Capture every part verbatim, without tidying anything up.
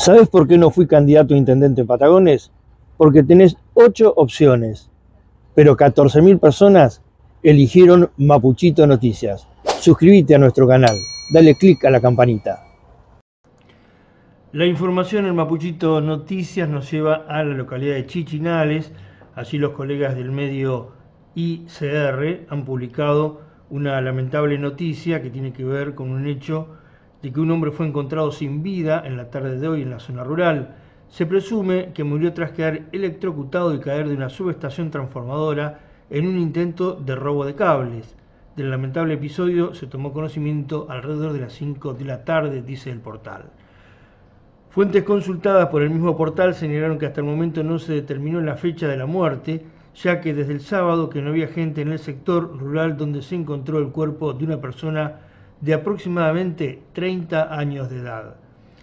¿Sabes por qué no fui candidato a intendente en Patagones? Porque tenés ocho opciones, pero catorce mil personas eligieron Mapuchito Noticias. Suscríbete a nuestro canal, dale click a la campanita. La información en Mapuchito Noticias nos lleva a la localidad de Chichinales. Allí los colegas del medio I C R han publicado una lamentable noticia que tiene que ver con un hecho de que un hombre fue encontrado sin vida en la tarde de hoy en la zona rural. Se presume que murió tras quedar electrocutado y caer de una subestación transformadora en un intento de robo de cables. Del lamentable episodio se tomó conocimiento alrededor de las cinco de la tarde, dice el portal. Fuentes consultadas por el mismo portal señalaron que hasta el momento no se determinó la fecha de la muerte, ya que desde el sábado que no había gente en el sector rural donde se encontró el cuerpo de una persona de aproximadamente treinta años de edad.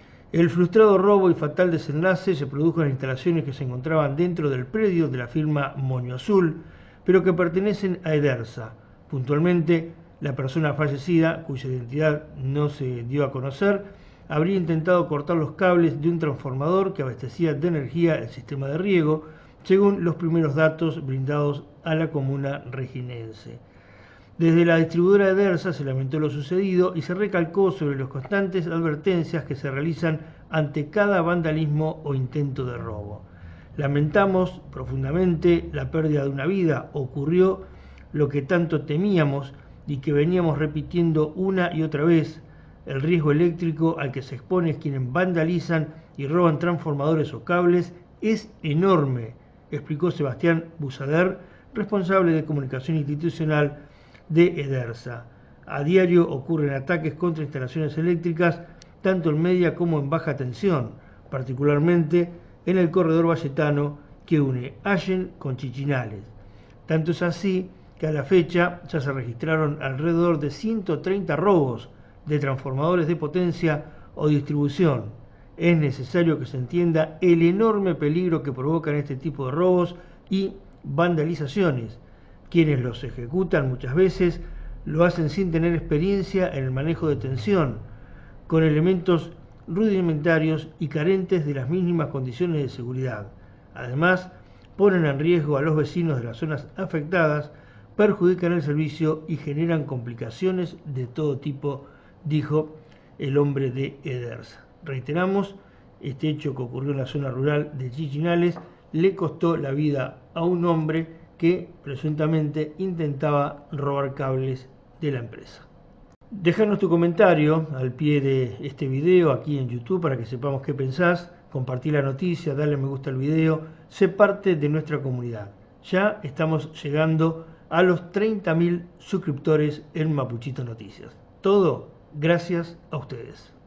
El frustrado robo y fatal desenlace se produjo en instalaciones que se encontraban dentro del predio de la firma Moño Azul, pero que pertenecen a Edersa. Puntualmente, la persona fallecida, cuya identidad no se dio a conocer, habría intentado cortar los cables de un transformador que abastecía de energía el sistema de riego, según los primeros datos brindados a la comuna reginense. Desde la distribuidora Edersa se lamentó lo sucedido y se recalcó sobre las constantes advertencias que se realizan ante cada vandalismo o intento de robo. Lamentamos profundamente la pérdida de una vida. Ocurrió lo que tanto temíamos y que veníamos repitiendo una y otra vez. El riesgo eléctrico al que se exponen quienes vandalizan y roban transformadores o cables es enorme, explicó Sebastián Busader, responsable de comunicación institucional de Edersa. A diario ocurren ataques contra instalaciones eléctricas, tanto en media como en baja tensión, particularmente en el corredor valletano que une Allen con Chichinales. Tanto es así que a la fecha ya se registraron alrededor de ciento treinta robos de transformadores de potencia o distribución. Es necesario que se entienda el enorme peligro que provocan este tipo de robos y vandalizaciones. Quienes los ejecutan muchas veces lo hacen sin tener experiencia en el manejo de tensión, con elementos rudimentarios y carentes de las mínimas condiciones de seguridad. Además, ponen en riesgo a los vecinos de las zonas afectadas, perjudican el servicio y generan complicaciones de todo tipo, dijo el hombre de Edersa. Reiteramos, este hecho que ocurrió en la zona rural de Chichinales le costó la vida a un hombre que presuntamente intentaba robar cables de la empresa. Déjanos tu comentario al pie de este video aquí en YouTube para que sepamos qué pensás, compartí la noticia, dale me gusta al video, sé parte de nuestra comunidad. Ya estamos llegando a los treinta mil suscriptores en Mapuchito Noticias. Todo gracias a ustedes.